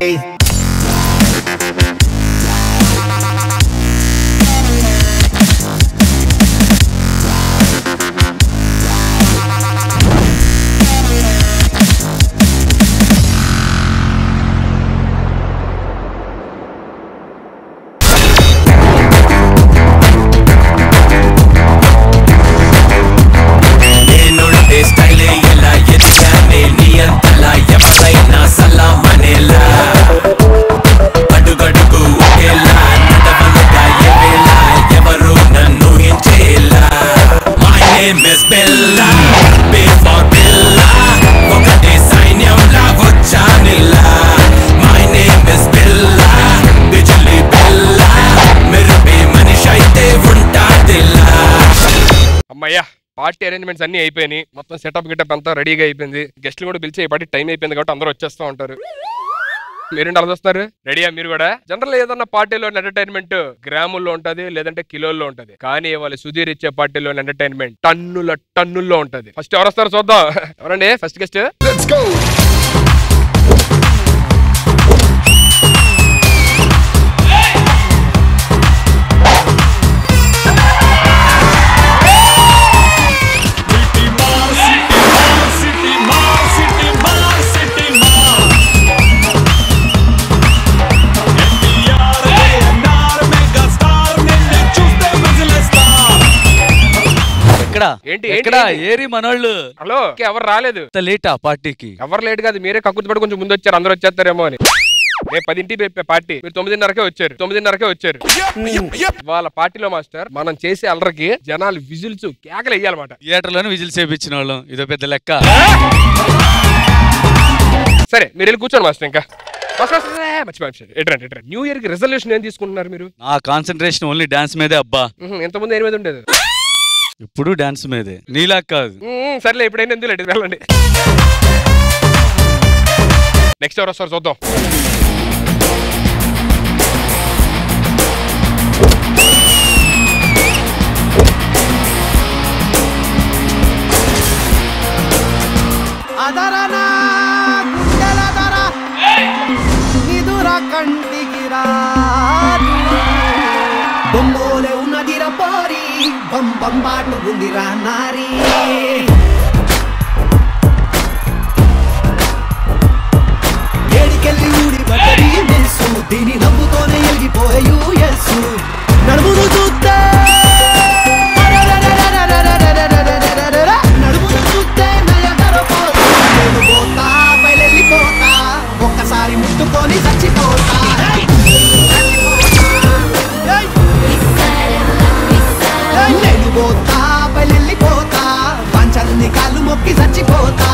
Party arrangements అన్ని అయిపోయినాయి, మొత్తం సెటప్ గిటప్ అంతా రెడీగా అయిపోయింది. గెస్ట్లు కూడా పిలిచి పార్టీ టైం అయిపోయింది కాబట్టి అందరూ వచ్చేస్తూ ఉంటారు. మీరేంటి అలా వస్తున్నారు? రెడీయా మీరు కూడా? జనరల్ ఏదన్నా పార్టీలో ఎంటర్టైన్మెంట్ గ్రాముల్లో ఉంటది, లేదంటే కిలోల్లో ఉంటది. కానీ వాళ్ళు సుధీర్ ఇచ్చే పార్టీలో ఎంటర్టైన్మెంట్ టన్నుల్లో ఉంటది. ఫస్ట్ ఎవరు వస్తారు చూద్దాం. ఎవరండి ఫస్ట్ గెస్ట్? ఏరి మనోళ్ళు. హలో, ఎవరు రాలేదు? లేటా పార్టీకి? ఎవరు లేట్ కాదు, మీరే కక్కుర్తి పడి కొంచెం ముందు వచ్చారు. అందరూ వచ్చేస్తారేమో అని. రేపు 10ంటికి పార్టీ, మీరు 9:30కే వచ్చారు. వాళ్ళ పార్టీలో మాస్టర్ మనం చేసే అల్లరికి జనాలు విజిల్స్ కేకలు వేయాలన్నమాట. థియేటర్ లోనే విజిల్స్ చేయించిన వాళ్ళం, ఇదో పెద్ద లెక్క. సరే మీరు వెళ్ళి కూర్చోండి మాస్టర్. ఇంకా న్యూ ఇయర్ కి రెజల్యూషన్ ఏం తీసుకుంటున్నారు మీరు? నా కాన్సన్ట్రేషన్ ఓన్లీ డాన్స్ మీదే అబ్బా. ఎంతమంది దేని మీద ఉండేది? ఇప్పుడు డాన్స్ మీదే, నీలా కాదు. సర్లే ఎప్పుడైనా ఎందుకు లేదు, వెళ్ళండి. నెక్స్ట్ ఎవరు వస్తారు చూద్దాం. బంబాటు ఉందిరా నారీ, ఏడికెళ్ళి ఊడి పడ్డది మెస్సు, దీని నవ్వుతోనే ఎగిపోయే యూఎస్. నడుమును చూస్తే పోతా, బయలెళ్ళిపోతా, ఒక్కసారి ముట్టుకొని చచ్చిపోతా. పోతా, బయలెళ్ళిపోతా, పంచల్ని కాళ్ళు మొక్కి చచ్చిపోతా.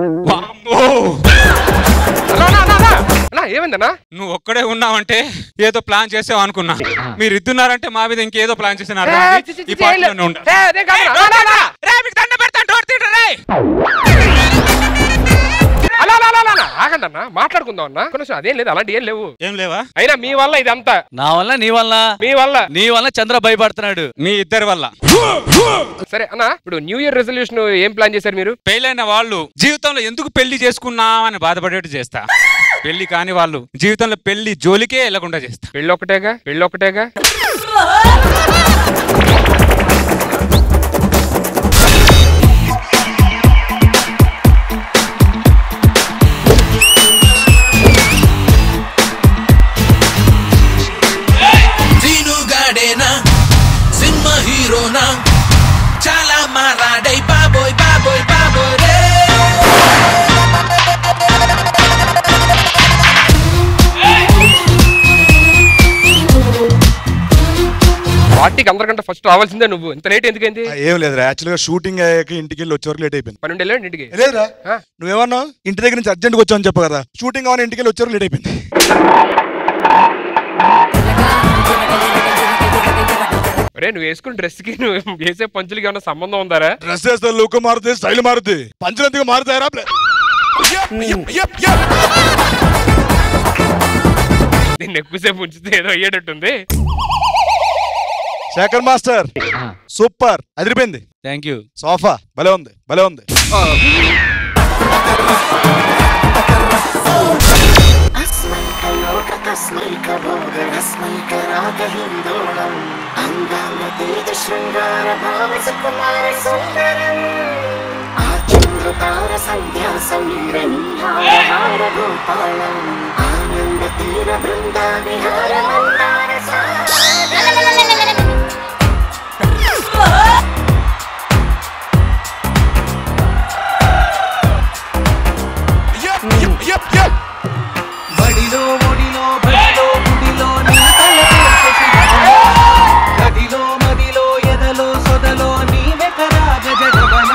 ఏమైందన్నా? నువ్వు ఒక్కడే ఉన్నావంటే ఏదో ప్లాన్ చేసావు అనుకున్నా. మీరు ఇద్దున్నారంటే మా మీద ఇంకేదో ప్లాన్ చేసినారు. ఆగండి అన్న, మాట్లాడుకుందాం అన్న. కొంచెం అదేం లేదు, అలాంటి ఏం లేవు. ఏం లేవా? అయినా మీ వల్ల ఇదంతా. నా వల్ల, నీ వల్ల, మీ వల్ల, నీ వల్ల చంద్ర భయపడుతున్నాడు. మీ ఇద్దరి వల్ల. సరే అన్న, ఇప్పుడు న్యూ ఇయర్ రెజల్యూషన్ ఏం ప్లాన్ చేశారు మీరు? పెళ్ళైన వాళ్ళు జీవితంలో ఎందుకు పెళ్లి చేసుకున్నామని బాధపడేట్టు చేస్తా. పెళ్లి కాని వాళ్ళు జీవితంలో పెళ్లి జోలికే వెళ్ళకుండా చేస్తా. పెళ్ళి ఒక్కటేగా. సినిమా హీరోనా చాలా మారాడై బాబోయ్ బాబోయ్ బాబోయ్ రే. పార్టీకి అందరికంటే ఫస్ట్ రావాల్సిందే నువ్వు. ఇంత లేట్ ఎందుకైంది? ఏం లేదు, యాక్చువల్ గా షూటింగ్ అయ్యాక ఇంటికి వెళ్ళి వచ్చే వరకు లేట్ అయిపోయింది. 12 వెళ్ళండి ఇంటికి. లేదురా, నువ్వేమన్నా ఇంటి దగ్గర నుంచి అర్జెంట్గా వచ్చావని చెప్పు కదా. షూటింగ్ అవన్నీ ఇంటికి వెళ్ళి వచ్చే వరకు లేట్ అయిపోయింది. అరే నువ్వు వేసుకున్న డ్రెస్ కి నువ్వు వేసే పంచులకి ఏమన్నా సంబంధం ఉందారా? డ్రెస్ వేస్తే లుక్ మారుతుంది, స్టైల్ మారుతుంది, పంచులు ఎందుకు మారుతాయరా? దీన్ని ఎక్కువసేపు ఉంచితే ఏదో అయ్యేటట్టుంది. శేఖర్ మాస్టర్ సూపర్, అదిరిపోయింది. Thank you. సోఫా భలే ఉంది. బడిలో ఒడిలో బడిలో గుడిలో నీ గదిలో మదిలో ఎదలో సొదలో నీవే కదా గజగవన.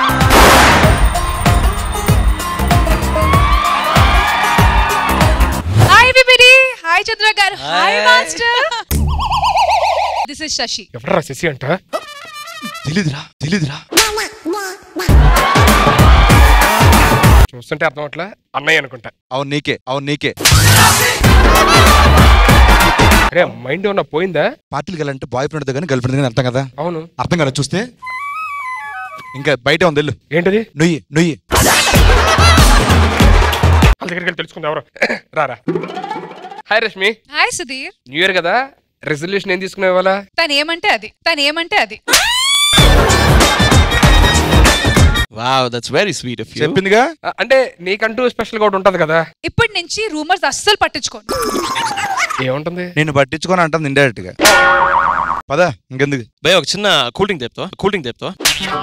Hi everybody. Hi Chandra garu. Hi master. This is Shashi. ఎవరా శశి అంట? తెలీదురా చూస్తుంటే అర్థం అట్లా అన్నయ్య అనుకుంటా. అవును నీకే అరే మైండ్ ఏమన్నా పోయిందా? పార్టీకి వెళ్ళాలంటే బాయ్ ఫ్రెండ్ కానీ గర్ల్ ఫ్రెండ్ కానీ అర్థం కదా. అవును అర్థం కదా. చూస్తే ఇంకా బయట ఉంది వెళ్ళు. ఏంటది? నుయ్యి వాళ్ళ దగ్గరికి వెళ్ళి తెలుసుకుందా ఎవరు? రారా. Hi Rashmi. Hi Sudhir. New year కదా, రెజల్యూషన్ ఏం తీసుకున్నావు ఇవాళ? తను ఏమంటే అది. Wow, that's very sweet of you. చెప్పిందిగా. అంటే నీకంటూ స్పెషల్ గా ఒకటి ఉంటది కదా. ఇప్పటి నుంచి రూమర్స్ అస్సలు పట్టించుకోండి. ఏముంటుంది? నేను పట్టించుకొని అంటుంది ఇండైరెక్ట్ గా. పద ఇంకెందుకు. భయ్ ఒక చిన్న కూల్ డ్రింక్ తెప్తా.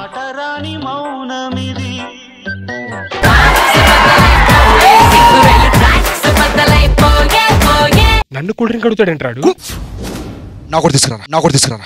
నన్ను కూల్ డ్రింక్ అడుగుతాడేంటాడు? నా కూడా తీసుకురా.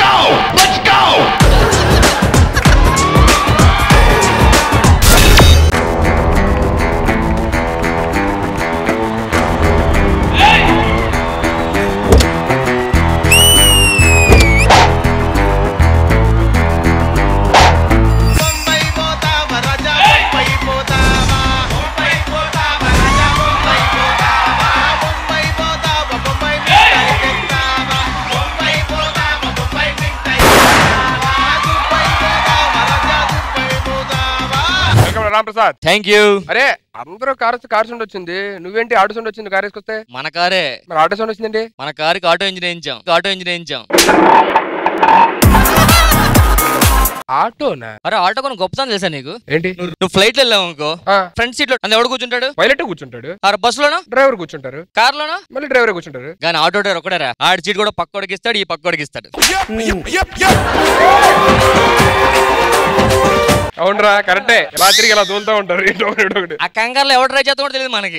రాంప్రసాద్. Thank you. అరే అందరూ కార్ సౌండ్ వచ్చింది, నువ్వేంటి ఆటో సౌండ్ వచ్చింది? కార్ వేసుకొస్తే మన కారే. మరి ఆటో సౌండ్ వచ్చిందండి. మన కారుకి ఆటో ఇంజిన్ వేయించాం. ఆటోనా? అరే ఆటో కొన్ని గొప్పతనం తెలుసా నీకు? ఏంటి? నువ్వు ఫ్లైట్ లో వెళ్ళావు అనుకో, ఫ్రంట్ సీట్ లో ఎవడు కూర్చుంటాడు? పైలట్ కూర్చుంటాడు. అరే బస్సులోనో డ్రైవర్ కూర్చుంటారు. కార్ లోనో మళ్ళీ డ్రైవర్ కూర్చుంటారు. కానీ ఆటో డ్రైవర్ ఒకటేరా, ఆడి సీట్ కూడా పక్కోడికి ఇస్తాడు, ఈ పక్కోడికి ఇస్తాడు. అవునరా, కరెక్టే. రాత్రికి ఇలా దూలుతూ ఉంటారు. ఆ కంగారులో ఎవరు ట్రై చేస్తా కూడా తెలియదు మనకి.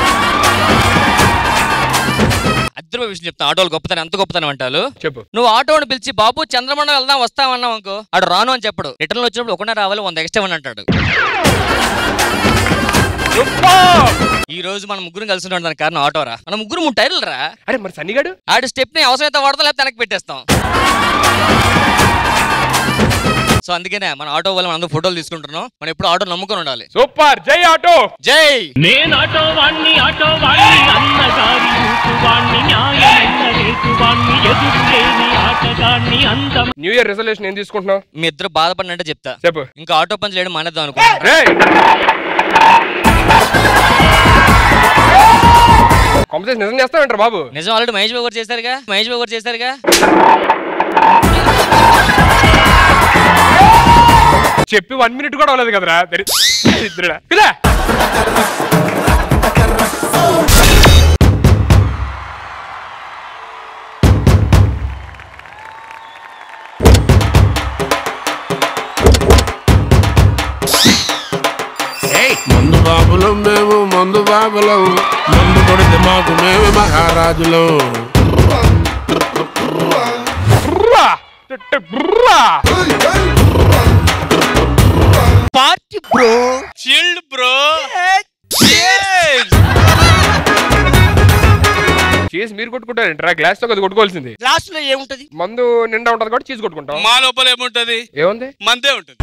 అద్భుతమైన విషయం చెప్తాను. ఆటోలు గొప్పతనం, ఎంత గొప్పతనం అంటారు చెప్పు. నువ్వు ఆటోని పిలిచి బాబు చంద్రమండలం వెళ్దాం వస్తామన్నావు అనుకో, ఆడు రాను అని చెప్పడు. రిటర్న్ వచ్చినప్పుడు ఒకటే రావాలి, 100 ఎక్స్ట్రా అని అంటాడు. ఈ రోజు మనం ముగ్గురు కలిసి ఉంటాం, దానికి కారణం ఆటోరా. మన ముగ్గురు 3 టైర్లు రా. అరే మరి సన్నిగాడు? ఆడి స్టెప్ ని అవసరమైతే వాడతాం, లేకపోతే వెనక్కి పెట్టేస్తాం. సో అందుకనే మన ఆటో వల్ల మనం ఫోటోలు తీసుకుంటున్నాం. మనం ఎప్పుడు ఆటో నమ్ముకొని ఉండాలి. సూపర్. జై ఆటో. జై. నేను ఆటో వాణ్ణి అన్నగారి వాణ్ణి న్యాయమైన రేటువాణ్ణి ఎదురులేని ఆటగాన్ని అందం. న్యూ ఇయర్ రెజల్యూషన్ ఏం తీసుకుంటున్నావు? మీ ఇద్దరు బాధపడినట్టే చెప్తా. చెప్పు. ఇంకా ఆటో పని చేయడం మానేద్దాం అనుకో. కాంపిటీషన్ నిజం చేస్తావేంటారు బాబు? నిజం. ఆల్రెడీ మహేష్ బాబు గారు చేశారుగా. చెప్పి 1 minute కూడా అవ్వలేదు కదరా. మందు బాబులం మేము, మందు బాబులం, మందు కొడితే మాకు మేము మహారాజులం. Party bro, chilled bro. చీజ్ మీరు కొట్టుకుంటారంటారా? గ్లాస్ తో కొట్టుకోవాల్సింది. గ్లాస్ లో ఏముంటది? మందు నిండా ఉంటది కాబట్టి చీజ్ కొట్టుకుంటాం. మా లోపల ఏముంటది? ఏముంది? మందే ఉంటుంది.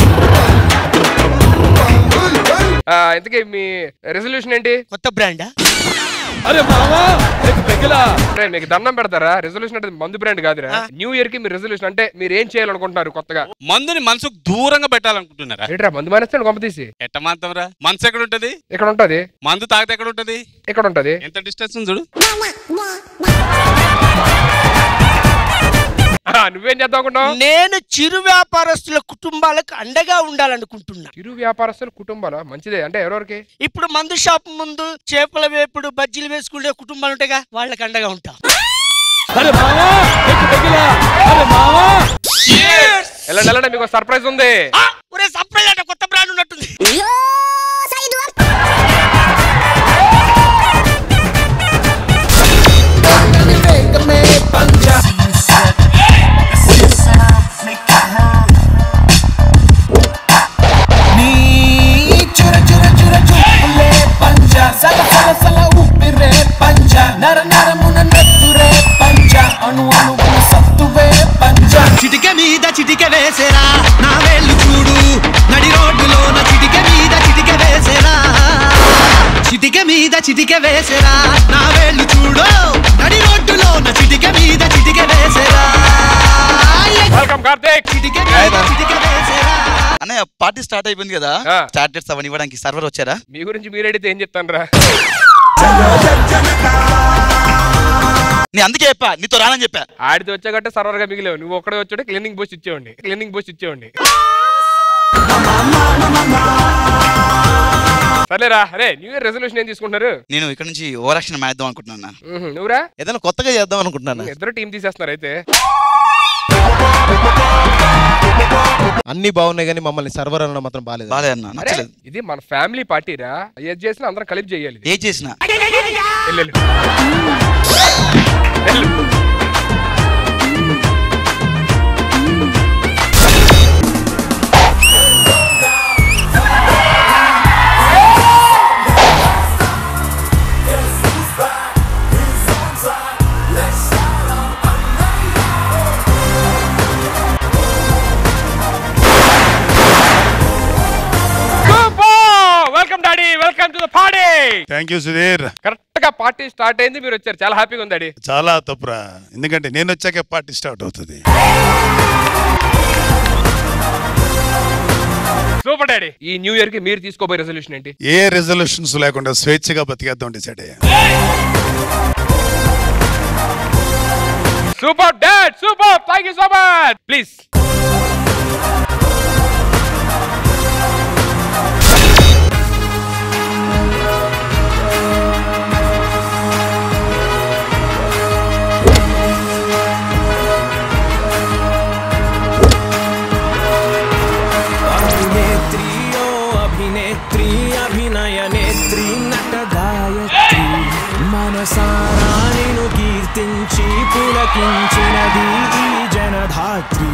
ఇంతకీ మీ రెజల్యూషన్ ఏంటి? కొత్త బ్రాండా? అరే మీకు దండం పెడతారా? రెజల్యూషన్ అంటే మందు బ్రాండ్ కాదురా. న్యూ ఇయర్ కి మీరు రెజల్యూషన్ అంటే మీరు ఏం చేయాలనుకుంటున్నారు కొత్తగా? మందుని మనసుకు దూరంగా పెట్టాలనుకుంటున్నారా? ఏంట్రా మందు మానేస్తాను కొంప తీసి? ఎట్ట మాత్రంరా? మనసు ఎక్కడ ఉంటది? ఇక్కడ ఉంటది. మందు తాగితే ఎక్కడ ఉంటది? ఇక్కడ ఉంటది. ఎంత డిస్టెన్స్ ఉంది చూడు. నువ్వేం చేద్దాం అనుకుంటున్నావు? నేను చిరు వ్యాపారస్తుల కుటుంబాలకు అండగా ఉండాలనుకుంటున్నా. చిరు వ్యాపారస్తుల కుటుంబాలు మంచిదే. అంటే ఎవరెవరికి? ఇప్పుడు మందు షాప్ ముందు చేపల వేపుడు బజ్జీలు వేసుకునే కుటుంబాలు ఉంటాయిగా, వాళ్ళకి అండగా ఉంటా. వెళ్ళండి, మీకు సర్ప్రైజ్ ఉంది. సర్ప్రైజ్ అంటే కొత్త బ్రాండ్ ఉన్నట్టుంది. చిటిక మీద చిటిక వేసేరా నా వేళ్ళు చూడు, నడి రోడ్డులో నా చిటిక మీద చిటిక వేసేరా, చిటిక మీద చిటిక వేసేరా నా వేళ్ళు చూడు, నడి రోడ్డులో నా చిటిక మీద చిటిక వేసేరా. వెల్కమ్ కార్తీక్. చిటిక మీద చిటిక వేసేరా. అన్నయ్య పార్టీ స్టార్ట్ అయిపోయింది కదా, స్టార్టర్స్ అవన్నీ ఇవ్వడానికి సర్వర్ వచ్చారా? మీ గురించి మీరు అడిగితే ఏం చెప్తాను రా? నీ అందుకే చెప్పా, నీతో రానని చెప్పా. ఆడితే వచ్చాకంటే సర్వర్ గా మిగిలేవు. నువ్వు ఒక్కడే వచ్చాడు క్లీనింగ్ బోస్ ఇచ్చేవండి. సరేరా. అరే న్యూ ఇయర్ రెజల్యూషన్ ఏం తీసుకుంటున్నారు? నేను ఇక్కడ నుంచి ఓవర్ యాక్షన్ మాద్దాం అనుకుంటున్నా. నువ్వురా? ఏదైనా కొత్తగా చేద్దాం అనుకుంటున్నాను. ఇద్దరు టీం తీసేస్తున్నారు అయితే. అన్ని బాగున్నాయి కానీ మమ్మల్ని సర్వర్ అన్న మాత్రం బాలేదు. ఇది మన ఫ్యామిలీ పార్టీరా. ఏది చేసినా అందరం కలిపి చేయాలి. ఏ చేసినా థ్యాంక్ యూ సుధీర్. కరెక్ట్ గా పార్టీ స్టార్ట్ అయింది, మీరు వచ్చారు. చాలా హ్యాపీగా ఉంది డాడీ. చాలా తప్పురా, ఎందుకంటే నేను వచ్చాక పార్టీ స్టార్ట్ అవుతుంది. Super daddy. ఈ న్యూ ఇయర్ కి మీరు తీసుకోబోయే రెజల్యూషన్ ఏంటి? ఏ రెజల్యూషన్స్ లేకుండా స్వేచ్ఛగా బతికేద్దాం డిసైడ్ అయ్యా. Super dad, super. Thank you so much. Please. అభినయనేత్రి నటగాయత్రి మనసారా నిన్ను కీర్తించి పులకించినది ఈ జనధాత్రి.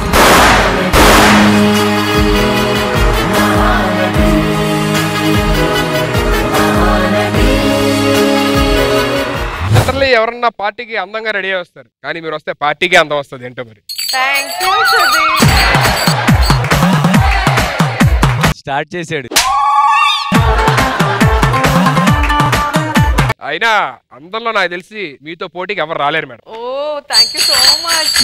లిటరల్లీ ఎవరన్నా పార్టీకి అందంగా రెడీ వస్తారు, కానీ మీరు వస్తే పార్టీకి అందం వస్తుంది. ఏంటో మరి. స్టార్ట్ చేసాడు. అయినా అందరిలో నాకు తెలిసి మీతో పోటీకి ఎవరు రాలేరు madam. Oh thank you so much.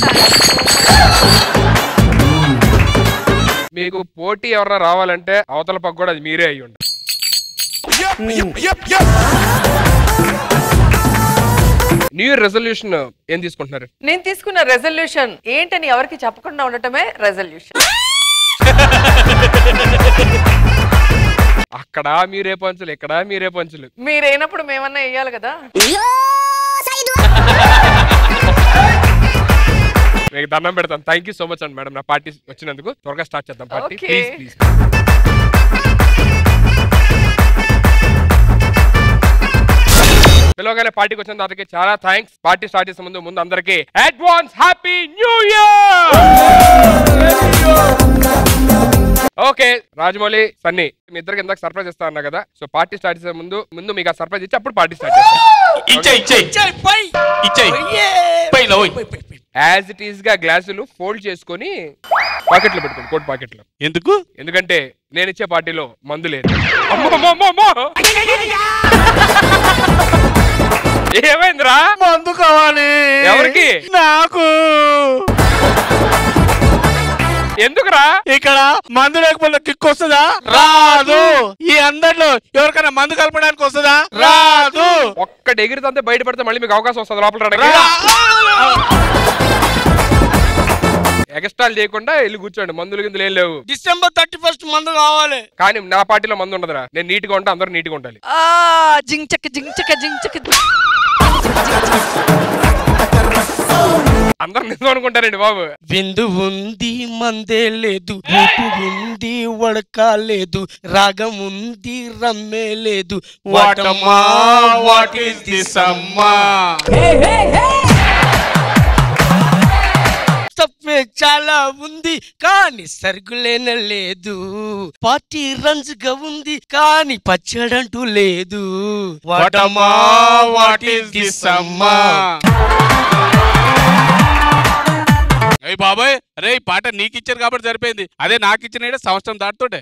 మీకు పోటీ ఎవరైనా రావాలంటే అవతల పక్క కూడా అది మీరే అయ్యి ఉండాలి. న్యూ ఇయర్ రెజల్యూషన్ ఏం తీసుకుంటున్నారు? నేను తీసుకున్న రెజల్యూషన్ ఏంటని ఎవరికి చెప్పకుండా ఉండటమే రెజల్యూషన్. అక్కడ మీరే పంచులు, ఇక్కడ మీరే పంచులు. మీరైనప్పుడు మేమన్నా వేయాలి కదా. మీకు దండం పెడతాను. థ్యాంక్ యూ సో మచ్ అండి మేడం, నా పార్టీ వచ్చినందుకు. త్వరగా స్టార్ట్ చేద్దాం పార్టీ. Please please. పిలవగానే పార్టీకి వచ్చిన దానికి చాలా థ్యాంక్స్. పార్టీ స్టార్ట్ చేసే ముందు అందరికి advance happy new year. Okay Rajamouli, Sunny, మీ ఇద్దరికి ఇందాక సర్ప్రైజ్ ఇస్తా అన్నా కదా. సో పార్టీ స్టార్ట్ చేసే ముందు మీకు ఆ సర్ప్రైజ్ ఇచ్చి అప్పుడు పార్టీ స్టార్ట్ చేస్తాం. యాజ్ ఇట్ ఈస్ గా గ్లాసులు ఫోల్డ్ చేసుకొని పాకెట్లో పెట్టుకోండి, కోట్ పాకెట్లో. ఎందుకు? ఎందుకంటే నేను ఇచ్చే పార్టీలో మందు లేదు. ఏమైందిరా? మందు కావాలి. ఎవరికి? నాకు. ఎందుకురా? ఇక్కడ మందు లేకపోతే కిక్ వస్తుందా? రాదు. ఈ అందరిలో ఎవరికైనా మందు కలపడానికి వస్తుందా? రాదు. ఒక్క ఎగిరితే బయటపడితే మళ్ళీ మీకు అవకాశం వస్తుంది లోపల రావడానికి. ఎక్స్ట్రాలు చేయకుండా వెళ్ళి కూర్చోండి. మందులు కిందలు ఏం లేవు. December 31st మందు కావాలి. కానీ నా పార్టీలో మందు ఉండదురా. నేను నీట్ గా ఉంటా, అందరూ నీట్ గా ఉండాలి. జింగ్ చక్క జింగ్ చక్క జింగ్ చక్క. అందరు నిజం అనుకుంటారండి బాబు. విందు ఉంది మందే లేదు, ఊపు ఉంది వడక లేదు, రాగం ఉంది రమ్మే లేదు. వాటమ్మా వాట్ ఈస్ దిస్ అమ్మా? తప్పే చాలా ఉంది కానీ సరుకులేన లేదు. పార్టీ రన్స్ గా ఉంది కానీ పచ్చడంటూ లేదు. వాటమ్మా వాట్ ఈస్ దిస్ అమ్మా? అయ్యి బాబాయ్, అరే ఈ పాట నీకు ఇచ్చారు కాబట్టి సరిపోయింది. అదే నాకు ఇచ్చిన సంవత్సరం దాటుతుంటే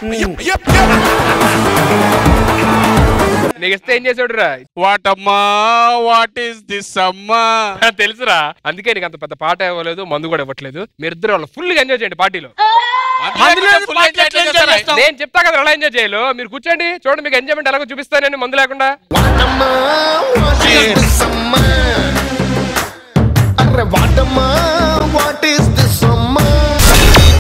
నీకు ఇస్తే ఏం చేసాడు రా? వాటమ్మా వాట్ ఈస్ దిస్ అమ్మా? తెలుసురా, అందుకే నీకు అంత పెద్ద పాట ఇవ్వలేదు, మందు కూడా ఇవ్వట్లేదు. మీరిద్దరు వాళ్ళు ఫుల్ గా ఎంజాయ్ చేయండి పార్టీలో. నేను చెప్తా కదా ఎలా ఎంజాయ్ చేయాలో. మీరు కూర్చోండి, చూడండి మీకు ఎంజాయ్మెంట్ ఎలాగో చూపిస్తాను నేను మందు లేకుండా.